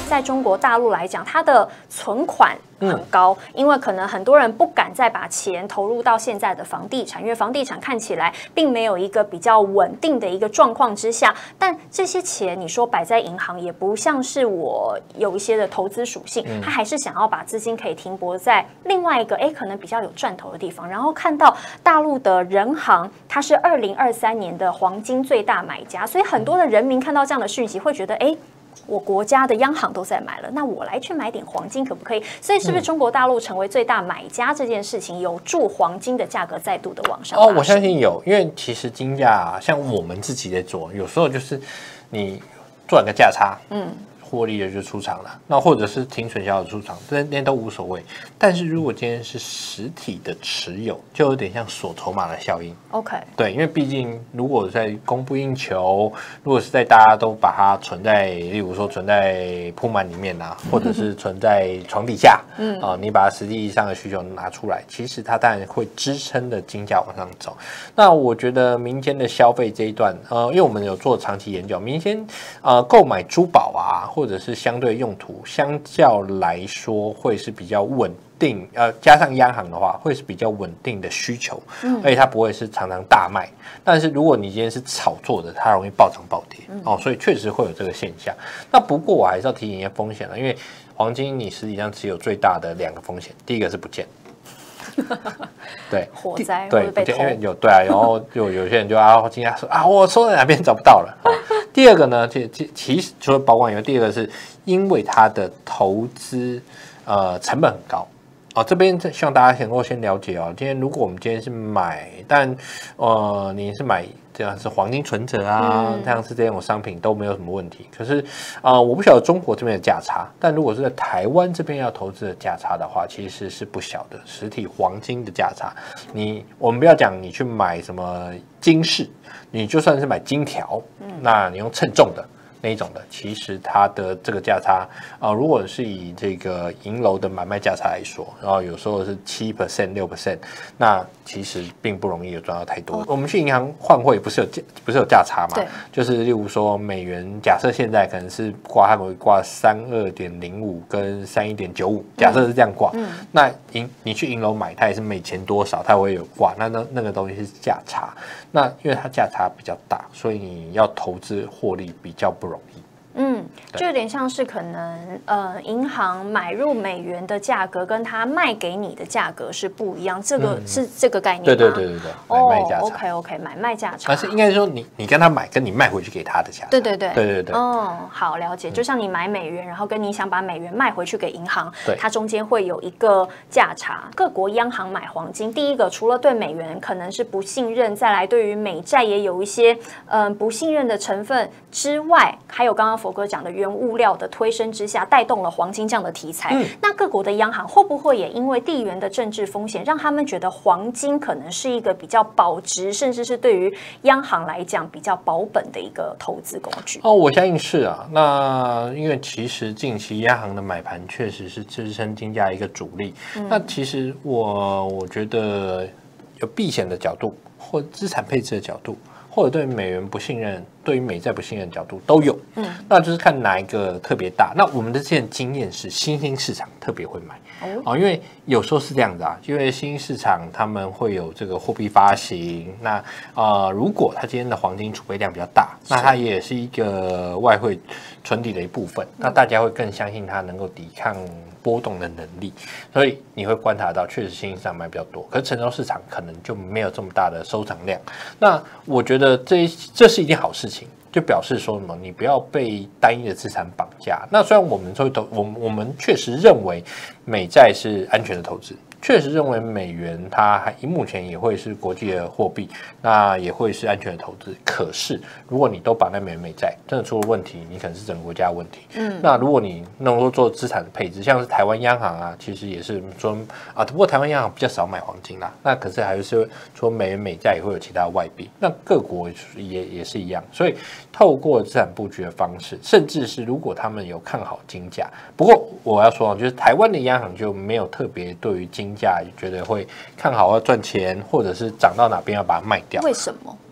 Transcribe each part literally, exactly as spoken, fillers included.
在中国大陆来讲，它的存款很高，嗯、因为可能很多人不敢再把钱投入到现在的房地产，因为房地产看起来并没有一个比较稳定的一个状况之下，但这些钱你说摆在银行，也不像是我有一些的投资属性，他还是想要把资金可以停泊在另外一个哎可能比较有赚头的地方。然后看到大陆的人行，它是二零二三年的黄金最大买家，所以很多的人民看到这样的讯息，会觉得哎。我国家的央行都在买了，那我来去买点黄金可不可以？所以是不是中国大陆成为最大买家这件事情，有助黄金的价格再度的往上？ 哦，我相信有，因为其实金价、啊、像我们自己在做，有时候就是你赚个价差，嗯。获利的就出场了，那或者是停损小的出场，这那都无所谓。但是如果今天是实体的持有，就有点像锁筹码的效应。 OK， 对，因为毕竟如果在供不应求，如果是在大家都把它存在，例如说存在铺满里面啊，或者是存在床底下，嗯啊、呃，你把它实际上的需求拿出来，其实它当然会支撑的金价往上走。那我觉得民间的消费这一段，呃，因为我们有做长期研究，民间呃购买珠宝啊。或者是相对用途，相较来说会是比较稳定，呃，加上央行的话，会是比较稳定的需求，嗯，而且它不会是常常大卖。但是如果你今天是炒作的，它容易暴涨暴跌，嗯、哦，所以确实会有这个现象。那不过我还是要提醒一下风险了，因为黄金你实际上持有最大的两个风险，第一个是不见。对， 火灾对，不见，因为有对啊，然后有有些人就啊惊讶说啊，我收在哪边找不到了。哦、第二个呢，其其其实除了保管以外，第二个是因为它的投资呃成本很高。哦，这边希望大家能够先了解哦。今天如果我们今天是买，但呃你是买这样是黄金存折啊，嗯、这样是这种商品都没有什么问题。可是啊、呃，我不晓得中国这边的价差，但如果是在台湾这边要投资的价差的话，其实是不小的。实体黄金的价差，你我们不要讲你去买什么金饰，你就算是买金条，嗯、那你用称重的。那一种的，其实它的这个价差啊、呃，如果是以这个银楼的买卖价差来说，然后有时候是七 percent、六 percent， 那其实并不容易有赚到太多。哦、我们去银行换汇不是有不是有价差嘛？对，就是例如说美元，假设现在可能是挂它会挂三二点零五跟三一点九五，假设是这样挂，嗯、那银你去银楼买，它也是每钱多少，它会有挂，那那那个东西是价差。那因为它价差比较大，所以你要投资获利比较不容易。 嗯，就有点像是可能呃，银行买入美元的价格跟它卖给你的价格是不一样，这个、嗯、是这个概念吗？ 对对对对对，买卖价差。 哦 OK OK， 买卖价差。 但是应该说你你跟他买，跟你卖回去给他的价差。 对对对对对对。 哦，好了解。就像你买美元，然后跟你想把美元卖回去给银行，它中间会有一个价差。各国央行买黄金，第一个除了对美元可能是不信任，再来对于美债也有一些嗯、呃、不信任的成分之外，还有刚刚佛哥讲的原物料的推升之下，带动了黄金这样的题材。嗯、那各国的央行会不会也因为地缘的政治风险，让他们觉得黄金可能是一个比较保值，甚至是对于央行来讲比较保本的一个投资工具？ 哦，我相信是啊。那因为其实近期央行的买盘确实是支撑金价一个主力。嗯、那其实我我觉得有避险的角度，或资产配置的角度，或者对美元不信任，对于美债不信任的角度都有，嗯，那就是看哪一个特别大。那我们的之前经验是新兴市场特别会买，哦，因为有时候是这样子啊，因为新兴市场他们会有这个货币发行，那呃，如果他今天的黄金储备量比较大，那它也是一个外汇存底的一部分，那大家会更相信它能够抵抗波动的能力，所以你会观察到，确实新兴市场买比较多，可是成熟市场可能就没有这么大的收藏量。那我觉得这这是一件好事情，就表示说什么，你不要被单一的资产绑架。那虽然我们说投，我们我们确实认为美债是安全的投资。确实认为美元它还目前也会是国际的货币，那也会是安全的投资。可是如果你都绑在美元美债，真的出了问题，你可能是整个国家的问题。嗯，那如果你能够做资产的配置，像是台湾央行啊，其实也是说啊，不过台湾央行比较少买黄金啦，那可是还是说美元美债也会有其他外币，那各国也也是一样。所以透过资产布局的方式，甚至是如果他们有看好金价，不过我要说，就是台湾的央行就没有特别对于金价觉得会看好要赚钱，或者是涨到哪边要把它卖掉。 为什么？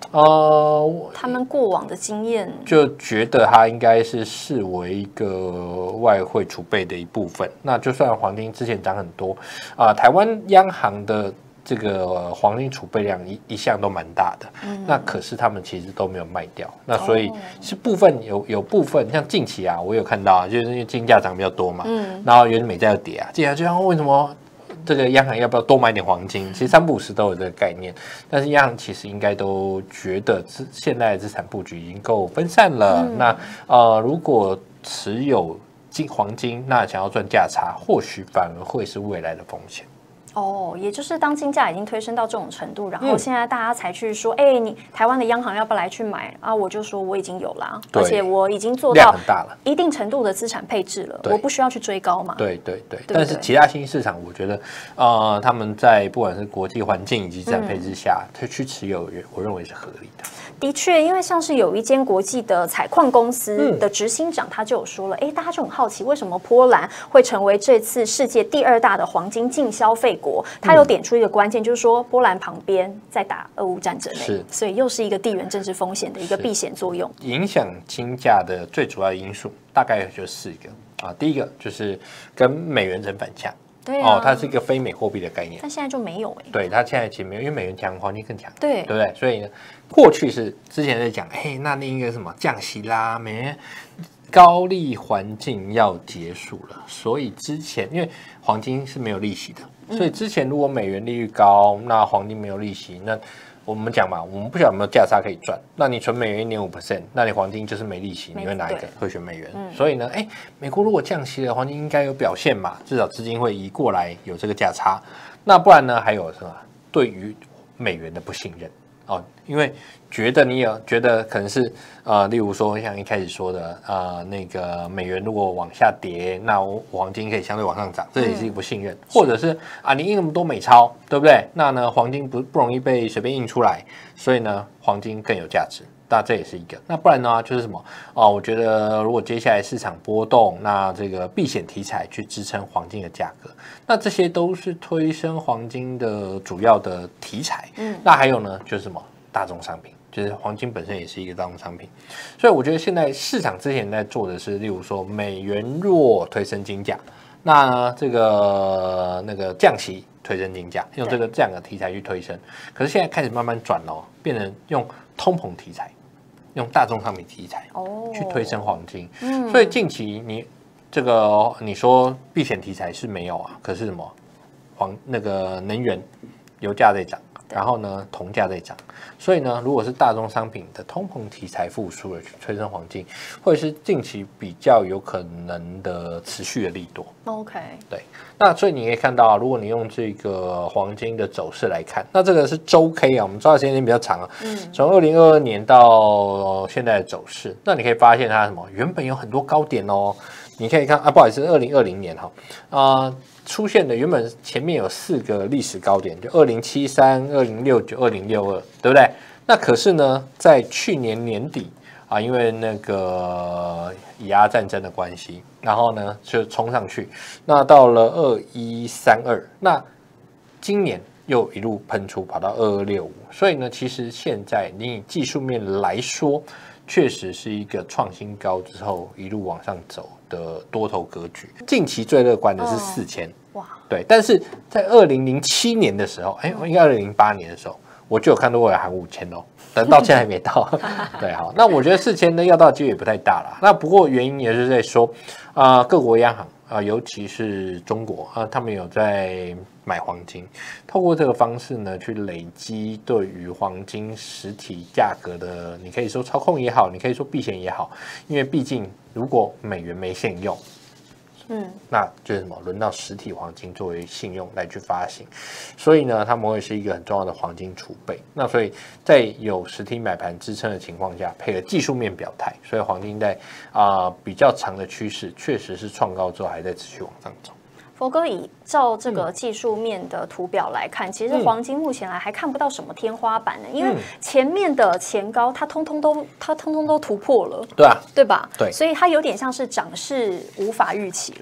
呃， 他们过往的经验就觉得它应该是视为一个外汇储备的一部分。那就算黄金之前涨很多啊、呃，台湾央行的这个黄金储备量一一向都蛮大的，嗯、那可是他们其实都没有卖掉，那所以是部分有有部分像近期啊，我有看到啊，就是因为金价涨比较多嘛，嗯，然后原美债又跌啊，接下来就像为什么？这个央行要不要多买点黄金？其实三不五时都有这个概念，但是央行其实应该都觉得现在的资产布局已经够分散了。嗯、那呃，如果持有金黄金，那想要赚价差，或许反而会是未来的风险。 哦，也就是当金价已经推升到这种程度，然后现在大家才去说，哎、嗯，你台湾的央行要不要来去买啊？我就说我已经有啦，而且我已经做到一定程度的资产配置了，我不需要去追高嘛。 对对 对, 对，但是其他新兴市场，我觉得呃，他们在不管是国际环境以及资产配置下，嗯、去持有，我认为是合理的。 的确，因为像是有一间国际的采矿公司的执行长，他就有说了，哎、嗯，大家就很好奇，为什么波兰会成为这次世界第二大的黄金净消费国？他有点出一个关键，就是说波兰旁边在打俄乌战争，是，所以又是一个地缘政治风险的一个避险作用。 影响金价的最主要因素大概就四个啊，第一个就是跟美元成反向。 对啊、 哦，它是一个非美货币的概念， 但现在就没有哎、欸。 对，它现在其实没有，因为美元强，黄金更强， 对， 对不对？所以呢，过去是之前在讲，哎，那另一个什么降息啦，美元高利环境要结束了，所以之前因为黄金是没有利息的，所以之前如果美元利率高，那黄金没有利息，那我们讲嘛，我们不晓得有没有价差可以赚。那你存美元 一点五 percent， 那你黄金就是没利息，你会哪一个？会选美元。嗯、所以呢，哎，美国如果降息了，黄金应该有表现嘛，至少资金会移过来，有这个价差。那不然呢，还有什么？对于美元的不信任哦，因为觉得你有觉得可能是呃，例如说像一开始说的呃，那个美元如果往下跌，那我黄金可以相对往上涨，这也是一个不信任，嗯、或者是啊，你印那么多美钞，对不对？那呢，黄金不不容易被随便印出来，所以呢，黄金更有价值。那这也是一个。那不然呢，就是什么哦？我觉得如果接下来市场波动，那这个避险题材去支撑黄金的价格，那这些都是推升黄金的主要的题材。嗯，那还有呢，就是什么大宗商品。就是黄金本身也是一个大宗商品，所以我觉得现在市场之前在做的是，例如说美元弱推升金价，那这个那个降息推升金价，用这个这样的题材去推升。可是现在开始慢慢转哦，变成用通膨题材，用大宗商品题材去推升黄金。嗯，所以近期你这个你说避险题材是没有啊，可是什么黄那个能源油价在涨。然后呢，铜价在涨，所以呢，如果是大宗商品的通膨题材复苏了，去推升黄金，或者是近期比较有可能的持续的利多。 OK， 对，那所以你可以看到啊，如果你用这个黄金的走势来看，那这个是周 K 啊，我们抓的时间点比较长啊，嗯，从二零二二年到现在的走势，那你可以发现它什么，原本有很多高点哦，你可以看啊，不好意思，二零二零年哈，啊、呃。出现的原本前面有四个历史高点，就二零七三、二零六九、二零六二，对不对？那可是呢，在去年年底啊，因为那个以阿战争的关系，然后呢就冲上去，那到了二一三二，那今年又一路喷出，跑到二二六五，所以呢，其实现在你以技术面来说，确实是一个创新高之后一路往上走的多头格局。近期最乐观的是四千，哇，对，但是在二零零七年的时候，哎，应该二零零八年的时候，我就有看到过有喊五千哦，但到现在还没到。对，好，那我觉得四千呢要到几率也不太大啦。那不过原因也是在说，啊、呃，各国央行啊、呃，尤其是中国啊、呃，他们有在买黄金，透过这个方式呢，去累积对于黄金实体价格的，你可以说操控也好，你可以说避险也好，因为毕竟如果美元没现用。嗯，那就是什么？轮到实体黄金作为信用来去发行，所以呢，他们会是一个很重要的黄金储备。那所以在有实体买盘支撑的情况下，配合技术面表态，所以黄金在啊、呃、比较长的趋势，确实是创高之后还在持续往上走。 佛哥，以照这个技术面的图表来看，其实黄金目前来还看不到什么天花板呢，因为前面的前高它通通都它通通都突破了， 对啊， 对吧？ 对， 所以它有点像是涨势无法预期喽。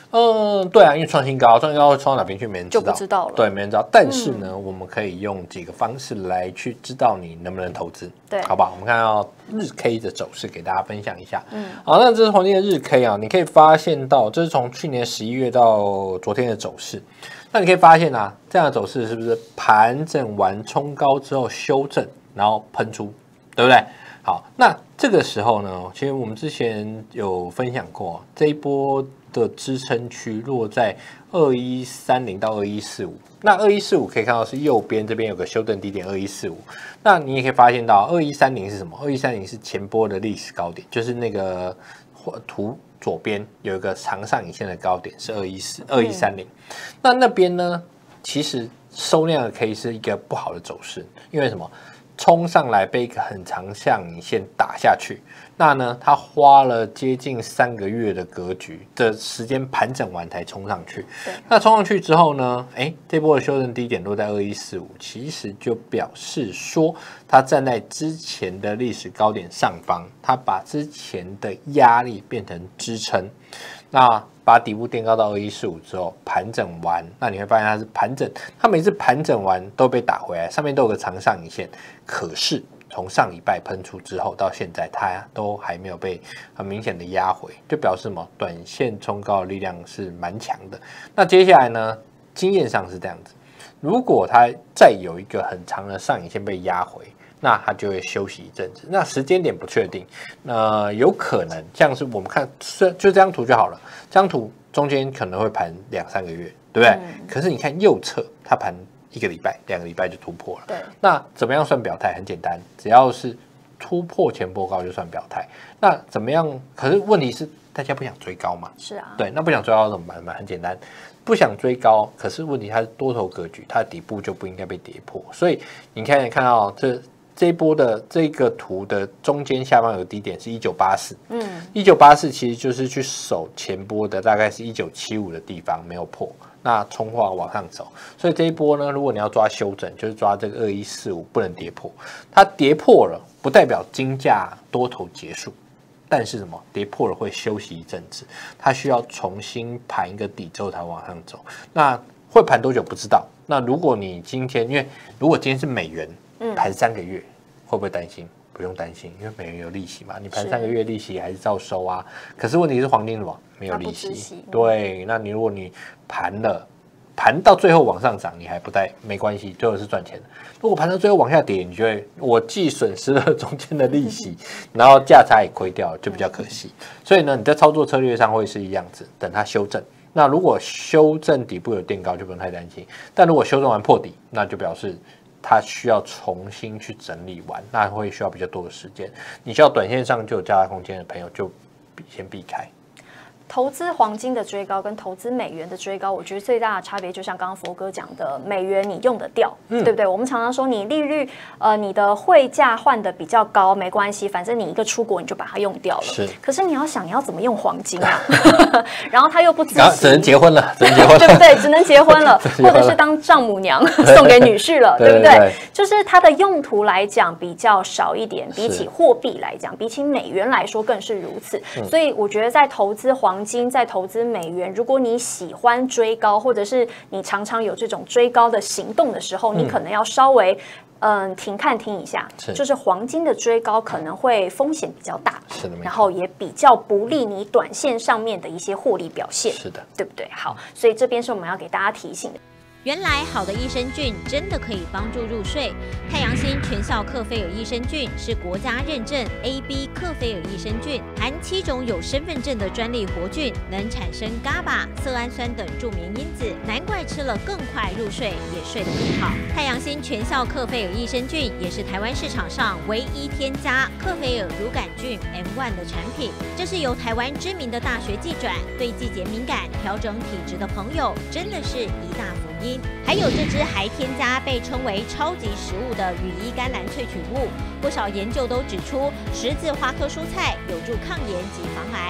嗯，对啊，因为创新高，创新高会创到哪边去，没人知道， 就不知道了。 对，没人知道。但是呢，嗯、我们可以用几个方式来去知道你能不能投资， 对， 好不好？我们看到日 K 的走势，给大家分享一下。嗯，好，那这是黄金的日 K 啊，你可以发现到，这是从去年十一月到昨天的走势。那你可以发现啊，这样的走势是不是盘整完冲高之后修正，然后喷出，对不对？好，那这个时候呢，其实我们之前有分享过，这一波的支撑区落在二一三零到二一四五。那二一四五可以看到是右边这边有个修正低点二一四五。那你也可以发现到二一三零是什么？二一三零是前波的历史高点，就是那个图左边有一个长上影线的高点是二一四二一三零。那那边呢，其实收量的 K 是一个不好的走势，因为什么？冲上来被一个很长上影线打下去，那呢，它花了接近三个月的格局的时间盘整完才冲上去。那冲上去之后呢，哎，这波的修正低点落在二一四五，其实就表示说它站在之前的历史高点上方，它把之前的压力变成支撑。那把底部垫高到二一四五之后，盘整完，那你会发现它是盘整，它每次盘整完都被打回来，上面都有个长上影线。可是从上礼拜喷出之后到现在，它都还没有被很明显的压回，就表示什么？短线冲高的力量是蛮强的。那接下来呢？经验上是这样子，如果它再有一个很长的上影线被压回，那它就会休息一阵子。那时间点不确定，那有可能像是我们看，就这张图就好了。这张图中间可能会盘两三个月，对不对？嗯、可是你看右侧，它盘一个礼拜、两个礼拜就突破了。对。那怎么样算表态？很简单，只要是突破前波高就算表态。那怎么样？可是问题是，大家不想追高嘛？是啊。对，那不想追高怎么办嘛？很简单。不想追高，可是问题它是多头格局，它的底部就不应该被跌破。所以你看，看到这。这一波的这个图的中间下方有个低点是一九八四，嗯，一九八四其实就是去守前波的大概是一九七五的地方没有破，那冲化往上走，所以这一波呢，如果你要抓修整，就是抓这个二一四五不能跌破，它跌破了不代表金价多头结束，但是什么跌破了会休息一阵子，它需要重新盘一个底之后才往上走，那会盘多久不知道。那如果你今天因为如果今天是美元。盘三个月会不会担心？不用担心，因为美元有利息嘛，你盘三个月利息还是照收啊。可是问题是黄金什么？没有利息。对，那你如果你盘了，盘到最后往上涨，你还不带没关系，最后是赚钱的。如果盘到最后往下跌，你就会我既损失了中间的利息，然后价差也亏掉了，就比较可惜。所以呢，你在操作策略上会是一样子，等它修正。那如果修正底部有垫高，就不用太担心。但如果修正完破底，那就表示。它需要重新去整理完，那会需要比较多的时间。你需要短线上就有加大空间的朋友，就先避开。 投资黄金的追高跟投资美元的追高，我觉得最大的差别就像刚刚佛哥讲的，美元你用得掉，嗯、对不对？我们常常说你利率呃你的汇价换的比较高没关系，反正你一个出国你就把它用掉了。是。可是你要想你要怎么用黄金啊？然后他又不自己， 只能结婚了，只能结婚了， 对不对？只能结婚了，或者是当丈母娘送给女婿了，对不对？对对对，就是它的用途来讲比较少一点，比起货币来讲，比起美元来说更是如此。嗯、所以我觉得在投资黄金在投资美元，如果你喜欢追高，或者是你常常有这种追高的行动的时候，嗯、你可能要稍微嗯停看听一下，是就是黄金的追高可能会风险比较大，是的，然后也比较不利你短线上面的一些获利表现，是的，对不对？好，所以这边是我们要给大家提醒的。 原来好的益生菌真的可以帮助入睡。太阳星全效克菲尔益生菌是国家认证 A B 克菲尔益生菌，含七种有身份证的专利活菌，能产生 G A B A、色氨酸等助眠因子，难怪吃了更快入睡，也睡得更好。太阳星全效克菲尔益生菌也是台湾市场上唯一添加克菲尔乳杆菌 M 一 的产品，这是由台湾知名的大学季转，对季节敏感、调整体质的朋友真的是一大福音。还有这支还添加被称为超级食物的羽衣甘蓝萃取物，不少研究都指出十字花科蔬菜有助抗炎及防癌。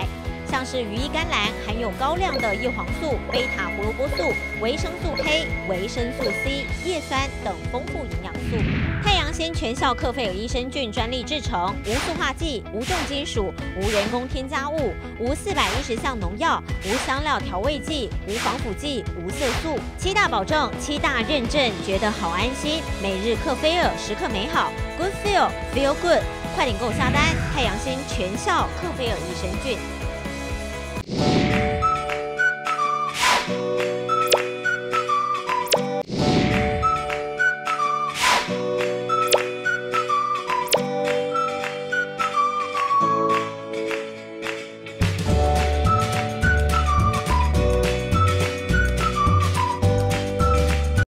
像是羽衣甘蓝含有高量的叶黄素、贝塔胡萝卜素、维生素 K、维生素 C、叶酸等丰富营养素。太阳鲜全效克菲尔益生菌专利制成，无塑化剂、无重金属、无人工添加物、无四百一十项农药、无香料调味剂、无防腐剂、无色素，七大保证、七大认证，觉得好安心。每日克菲尔，时刻美好 ，Good Feel Feel Good， 快点购下单！太阳鲜全效克菲尔益生菌。